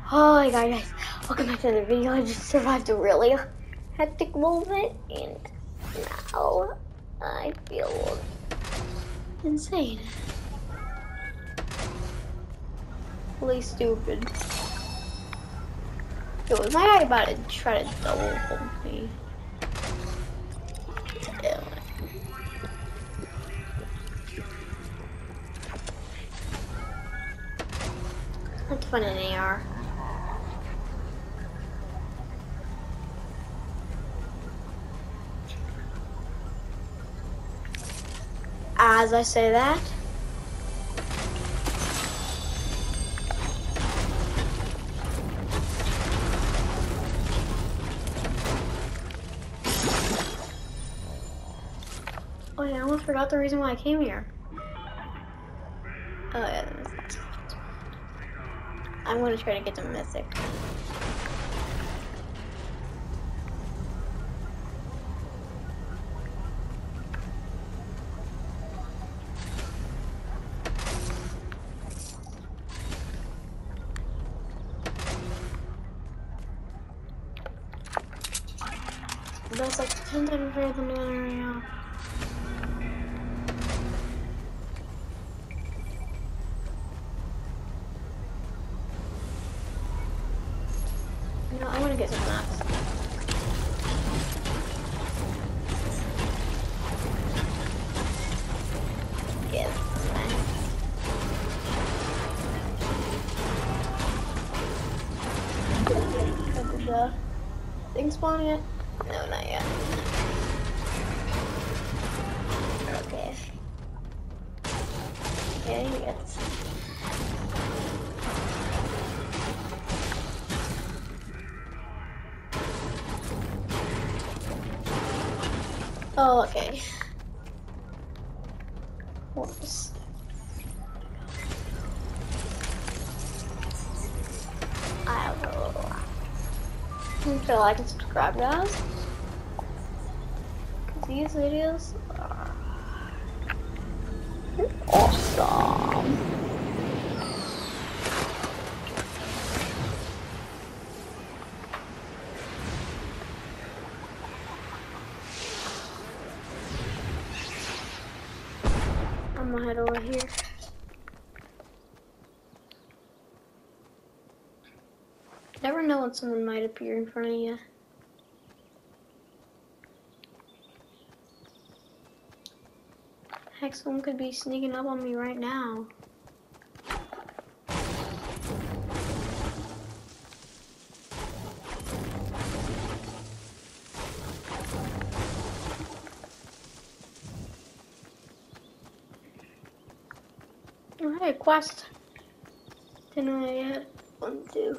Oh my god, guys, welcome back to another video. I just survived a really hectic moment and now I feel insane. Really stupid. Yo, was my guy about to try to double hold me? Ew. Let's find an AR. As I say that, oh yeah, I almost forgot the reason why I came here. Oh yeah, I'm gonna try to get to Mythic. That's like 10 times better than the one right now. You know, I want to get some maps. Yeah, that's nice. Is the thing spawning yet? No, not yet. Okay. Okay, yes. Oh, okay. Whoops. I have a little. Please feel like and subscribe, guys. These videos are awesome. I'm gonna head over here. Never know when someone might appear in front of you. Heck, someone could be sneaking up on me right now. Oh, hey, quest. Didn't know I had one, too.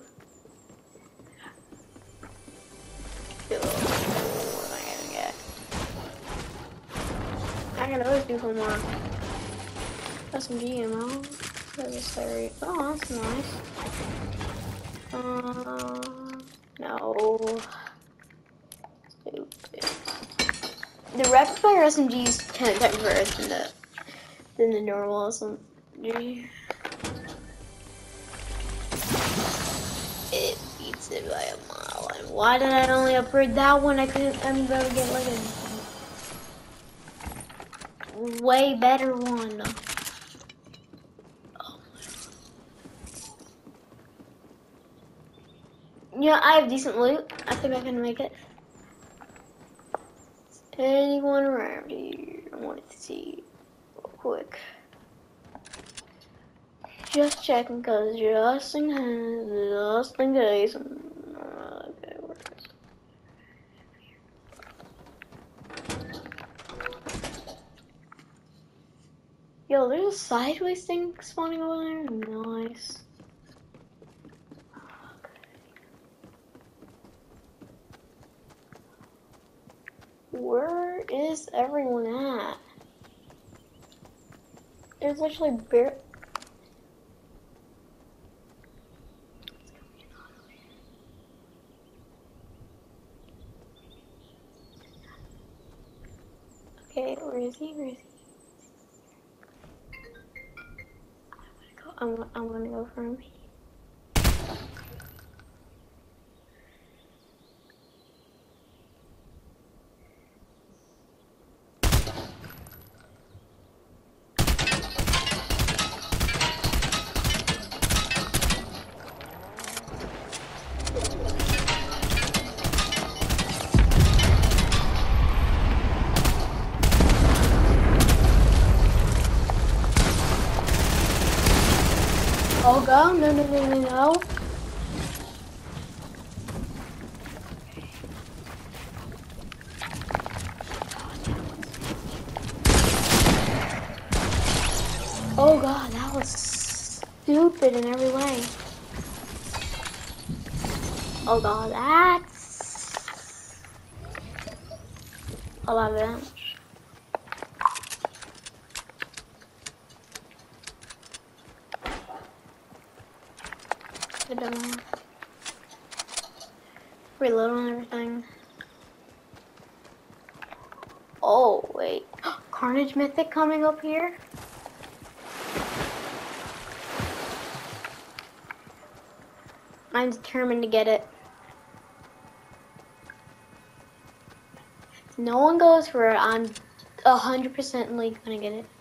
What am I gonna get? I can always do some more. Got some GMO. Oh, that's nice. No. Stupid. The rapid fire SMG is 10 times worse than the normal SMG. It beats it by a mile. And why did I only upgrade that one? I'm about to get like a way better one. Oh. Yeah, I have decent loot. I think I can make it. Anyone around here? I wanted to see real quick. Just checking, cause just in case. Okay, where is it? Yo, there's a sideways thing spawning over there. Nice. Where is everyone at? There's literally bare. Okay, where is he? Where is he? I'm gonna go for him. go. No, no, no, no, no. Oh god, that was stupid in every way. Oh god, that's a lot of damage. I don't know. Reload on everything. Oh wait, Carnage Mythic coming up here. I'm determined to get it. If no one goes for it, I'm 100% gonna get it.